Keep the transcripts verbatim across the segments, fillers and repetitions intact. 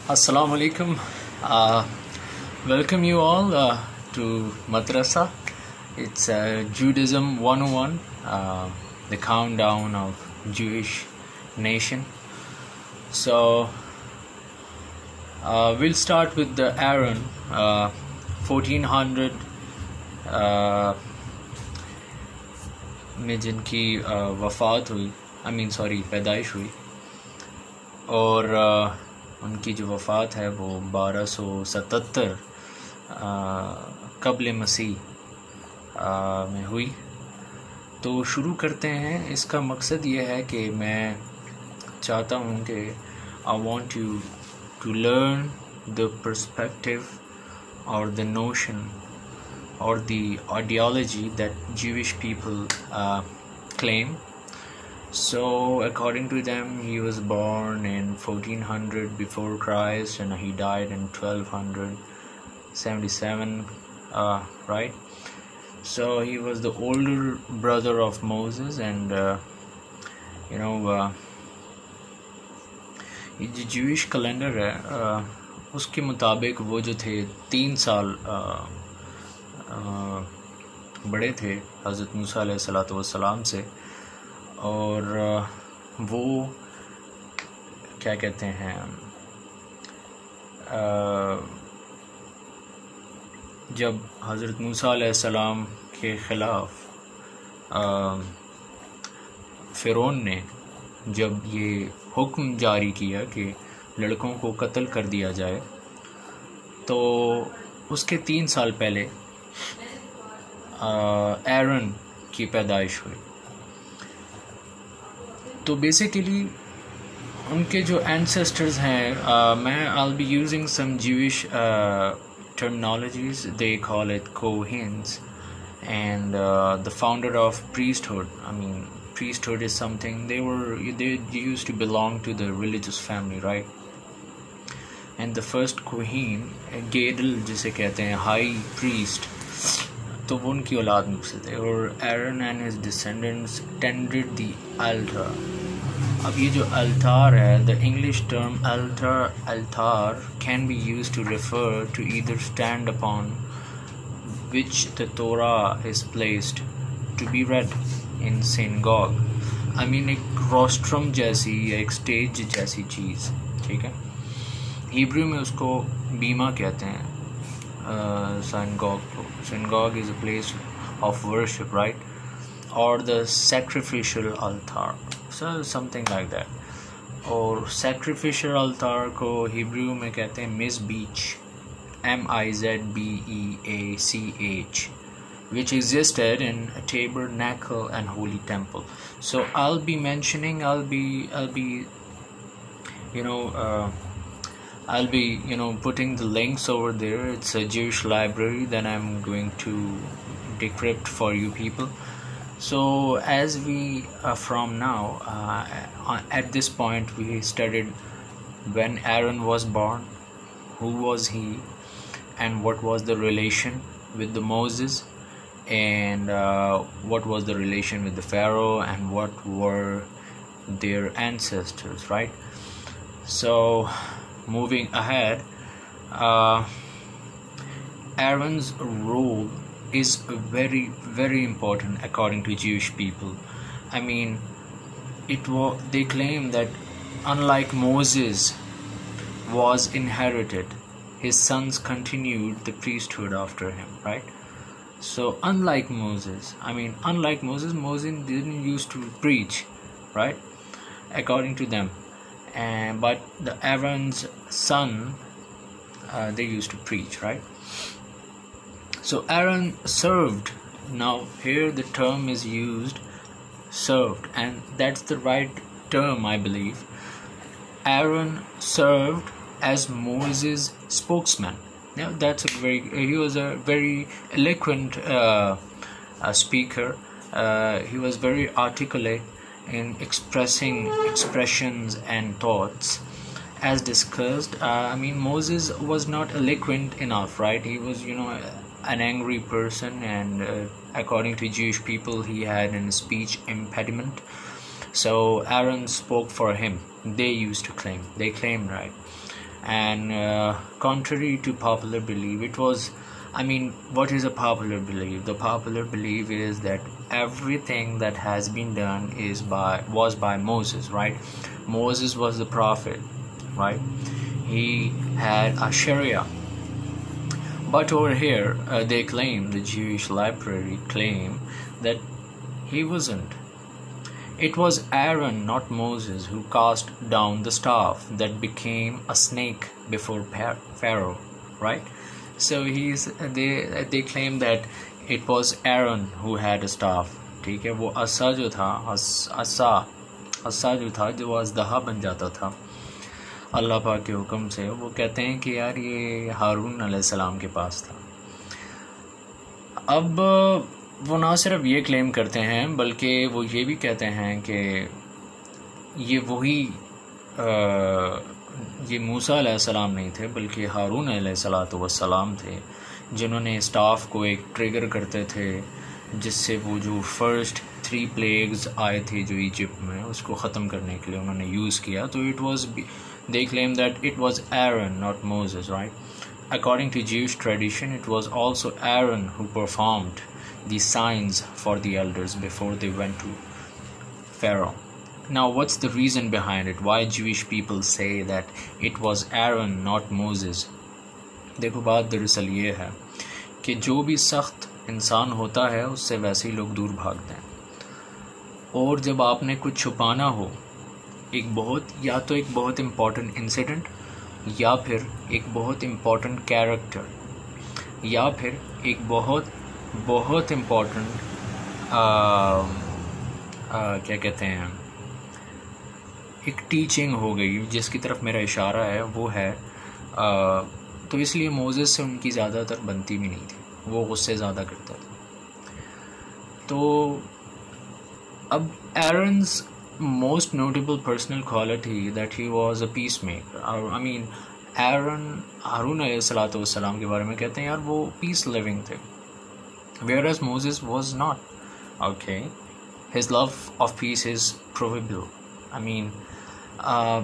Assalamu alaikum. Uh, welcome you all uh, to Madrasa. It's uh, Judaism one oh one, uh, the countdown of Jewish nation. So uh, we'll start with the Aaron, uh, fourteen hundred uh, में जिनकी uh, वफ़ात हुई, I mean sorry पैदाइश हुई, और uh, उनकी जो वफ़ात है वो बारह सौ सतहत्तर क़ब्ल मसीह में हुई। तो शुरू करते हैं। इसका मकसद ये है कि मैं चाहता हूँ कि I want you to learn the perspective और द नोशन और the ideology that Jewish people claim. So according to them, he was born in fourteen hundred before Christ and he died in twelve seventy-seven, uh, right? So he was the older brother of Moses, and uh, you know uh, ये जो Jewish calendar है uh, उसके मुताबिक वो जो थे तीन साल uh, uh, बड़े थे हज़रत मूसा अलैहिस्सलातु वस्सलाम से, और वो क्या कहते हैं जब हज़रत मूसा अलैहिस्सलाम के ख़िलाफ़ फ़िरौन ने जब ये हुक्म जारी किया कि लड़कों को कत्ल कर दिया जाए, तो उसके तीन साल पहले एरन की पैदाइश हुई। तो बेसिकली उनके जो एंसेस्टर्स हैं, uh, मैं I'll be using some Jewish uh, terminologies. They call it Kohens, and uh, the founder of priesthood. I mean, priesthood is something they were they used to belong to the religious family, right? And the first Kohen, Gadol जिसे कहते हैं, high priest, तो वो उनकी औलाद में से थे, और Aaron and his descendants tended the altar. अब ये जो altar है, the English term altar altar can be used to refer to either stand upon which the Torah is placed to be read in synagogue. I mean एक rostrum जैसी या एक stage जैसी चीज़, ठीक है। हिब्रू में उसको बीमा कहते हैं, uh, synagogue को. Synagogue is a place of worship, right? Or the sacrificial altar, so something like that. और sacrificial altar को हिब्रू में कहते हैं mizbeach, M I Z B E A C H, which existed in a tabernacle and holy temple. So I'll be mentioning, I'll be, I'll be, you know, uh, I'll be, you know, putting the links over there. It's a Jewish library that I'm going to decrypt for you people. So as we uh, from now uh, at this point we studied when Aaron was born, who was he, and what was the relation with the Moses, and uh, what was the relation with the Pharaoh, and what were their ancestors, right? So moving ahead, uh, Aaron's role is very very important according to Jewish people. I mean, it was they claim that unlike Moses was inherited, his sons continued the priesthood after him, right? So unlike Moses, I mean unlike Moses, Moses didn't used to preach, right, according to them, and but the Aaron's son, uh, they used to preach, right? So Aaron served. Now here the term is used, served, and that's the right term, I believe. Aaron served as Moses' spokesman. Now that's a very he was a very eloquent uh, uh, speaker. Uh, he was very articulate in expressing expressions and thoughts. As discussed, uh, I mean Moses was not eloquent enough, right? He was, you know, an angry person, and uh, according to Jewish people he had a speech impediment. So Aaron spoke for him. They used to claim, they claim, right? and uh, contrary to popular belief, it was, I mean, what is a popular belief? The popular belief is that everything that has been done is by was by Moses, right? Moses was the prophet, right? He had a Sharia. But over here, uh, they claim, the Jewish library claim, that he wasn't. It was Aaron, not Moses, who cast down the staff that became a snake before Pharaoh, right? So he's they they claim that it was Aaron who had a staff. ठीक है, वो असा जो था, असा असा जो था, जो अज़दहा बन जाता था अल्लाह पाक के हुक्म से, वो कहते हैं कि यार ये हारून अलैहिस्सलाम के पास था। अब वो ना सिर्फ ये क्लेम करते हैं, बल्कि वो ये भी कहते हैं कि ये वही ये मूसा अलैहिस्सलाम नहीं थे, बल्कि हारून अलैहिस्सलाम थे, जिन्होंने स्टाफ को एक ट्रिगर करते थे, जिससे वो जो फर्स्ट थ्री प्लेग्स आए थे जो इजिप्ट में, उसको ख़त्म करने के लिए उन्होंने यूज़ किया। तो it was, they claim that it was Aaron not Moses, right? According to Jewish tradition, it was also Aaron who performed the signs for the elders before they went to Pharaoh. Now, what's the reason behind it? Why Jewish people say that it was Aaron, not Moses? देखो, बात दरअसल ये है कि जो भी सख्त इंसान होता है उससे वैसे ही लोग दूर भागते हैं। और जब आपने कुछ छुपाना हो, एक बहुत या तो एक बहुत इम्पॉर्टेंट इंसिडेंट, या फिर एक बहुत इम्पॉर्टेंट कैरेक्टर, या फिर एक बहुत बहुत इम्पॉर्टेंट क्या कहते हैं, एक टीचिंग हो गई जिसकी तरफ मेरा इशारा है, वो है आ, तो इसलिए मोसेस से उनकी ज़्यादातर बनती भी नहीं थी, वो गुस्से ज़्यादा करते थे। तो अब Aaron's most notable personal quality that he was a peace maker, I mean Aaron Haroon अलैहिस्सलातु वस्सलाम के बारे में कहते हैं यार वो पीस लिविंग थे, whereas Moses was not. Okay, his love of peace is provable. I mean, uh,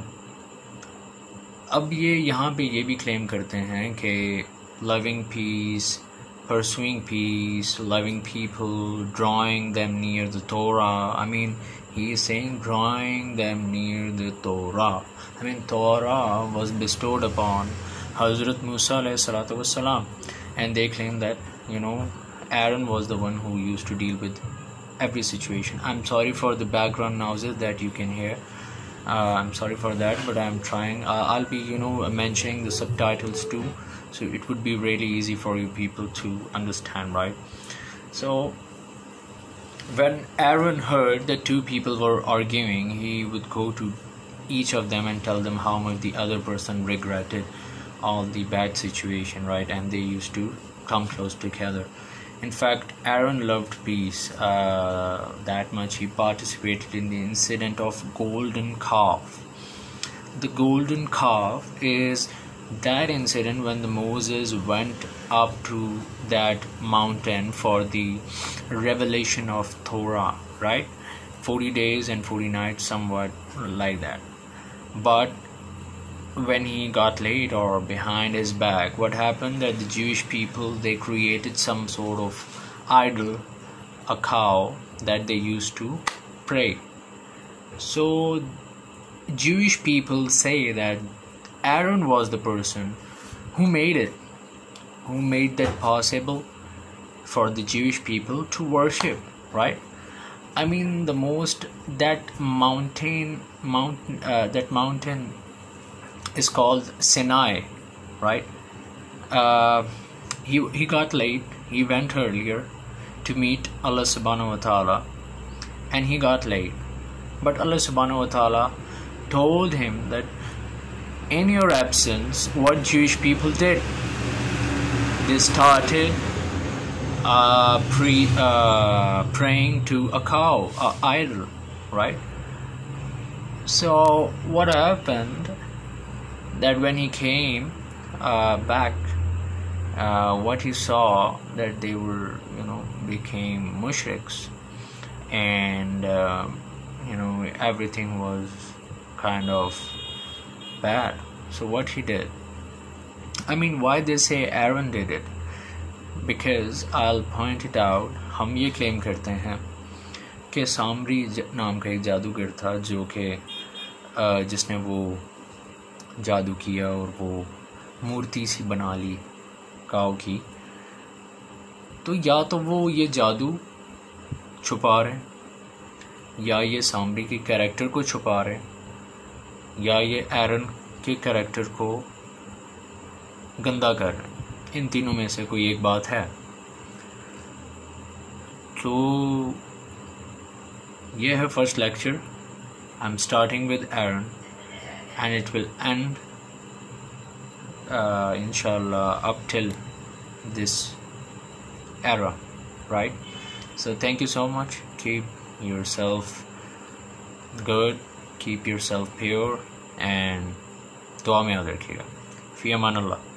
अब ये यहाँ पे ये भी क्लेम करते हैं कि loving peace, pursuing peace, loving people, drawing them near the Torah. I mean, he is saying drawing them near the Torah. I mean, Torah was bestowed upon Hazrat Musa alayhi salatu wassalam, and they claim that, you know, Aaron was the one who used to deal with every situation. I'm sorry for the background noises that you can hear. Uh, I'm sorry for that, but I'm trying. Uh, I'll be, you know, mentioning the subtitles too, so it would be really easy for you people to understand, right? So, when Aaron heard that two people were arguing, he would go to each of them and tell them how much the other person regretted all the bad situation, right? And they used to come close together. In fact, Aaron loved peace uh, that much. He participated in the incident of golden calf. The golden calf is that incident when the Moses went up to that mountain for the revelation of Torah, right? forty days and forty nights, somewhat like that. But when he got late or behind his back, what happened that the Jewish people, they created some sort of idol, a cow that they used to pray. So Jewish people say that Aaron was the person who made it, who made that possible for the Jewish people to worship, right? I mean, the most that mountain mountain uh, that mountain is called Sinai, right? Uh, he he got late. He went earlier to meet Allah subhanahu wa ta'ala, and he got late. But Allah subhanahu wa ta'ala told him that in your absence, what Jewish people did, they started uh, pre uh, praying to a cow, a idol, right? So what happened? That when he came uh, back, uh, what he saw that they were, you know, became mushriks, and uh, you know, everything was kind of bad. So what he did, I mean, why they say Aaron did it? Because I'll point it out. हम ये claim करते हैं कि सामरी नाम का एक जादूगर था जो कि जिसने वो जादू किया और वो मूर्ति सी बना ली काऊ की। तो या तो वो ये जादू छुपा रहे, या ये सामरी के कैरेक्टर को छुपा रहे, या ये एरन के कैरेक्टर को गंदा कर रहे हैं। इन तीनों में से कोई एक बात है। तो ये है first lecture. I am starting with Aaron and it will end इंशाल्लाह up till this era, right? So thank you so much. Keep yourself good, keep yourself pure, and दुआ में याद रखिएगा। फ़ी अमान अल्लाह।